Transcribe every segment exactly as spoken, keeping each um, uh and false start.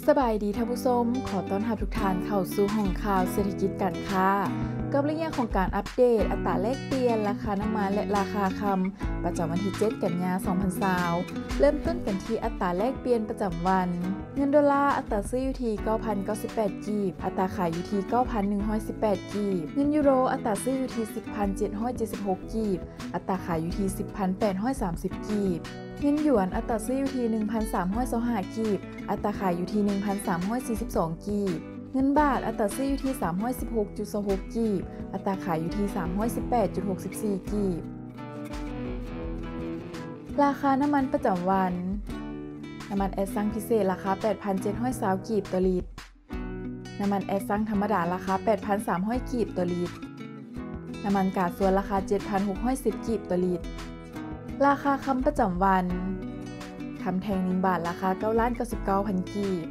สบายดีท่านผู้ชมขอต้อนรับทุกท่านเข้าสู่ห้องข่าวเศรษฐกิจการค้ากับเรื่องของการอัปเดตอัตราแลกเปลี่ยนราคาน้ำมันและราคาคำประจำวันที่เจ็ดกันยายนสองพันยี่สิบเริ่มต้นกันที่อัตราแลกเปลี่ยนประจำวันเงินดอลลาร์อัตราซื้ออยู่ที่ เก้าพันเก้าสิบแปด กีบอัตราขายอยู่ที่ เก้าพันหนึ่งร้อยสิบแปด กีบเงินยูโรอัตราซื้ออยู่ที่ สิบพันเจ็ดร้อยเจ็ดสิบหก กีบอัตราขายอยู่ที่ สิบพันแปดร้อยสามสิบ กีบเงินหยวนอัตราซื้ออยู่ที่ หนึ่งพันสามร้อยยี่สิบห้า กีบอัตราขายอยู่ที่ หนึ่งพันสามร้อยสี่สิบสอง กีบเงินบาทอัตราซื้ออยู่ที่ สามร้อยสิบหกจุดสองหก กีบอัตราขายอยู่ที่ สามร้อยสิบแปดจุดหกสี่ กีบราคาน้ำมันประจำวันน้ำมันแอสซังพิเศษราคา แปดพันเจ็ดร้อยยี่สิบ กีบต่อลิตรน้ำมันแอสซังธรรมดาราคา แปดพันสามร้อย กีบต่อลิตรน้ำมันก๊าซส่วนราคา เจ็ดพันหกร้อยสิบ กีบต่อลิตรราคาคำประจำวันคำแทงหนึ่งบาทราคา เก้าล้านเก้าสิบเก้าพัน กีบ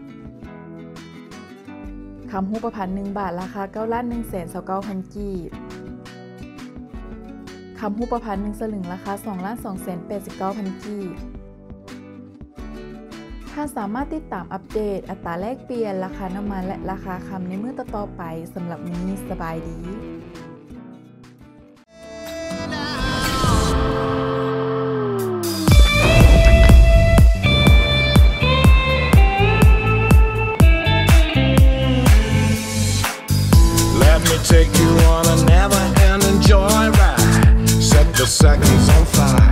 คำหูประพันหนึ่งบาทราคา เก้าล้านหนึ่งแสนยี่สิบเก้าพัน กีบคำหูประพันหนึ่งสลึงราคา สองล้านสองแสนแปดสิบเก้าพัน กีบท่านสามารถติดตามอัปเดตอัตราแลกเปลี่ยนราคาน้ำมันและราคาคำในมื้อต่อๆไปสำหรับมื้อนี้สบายดี Take you on a never-ending joyride. Set the seconds on fire.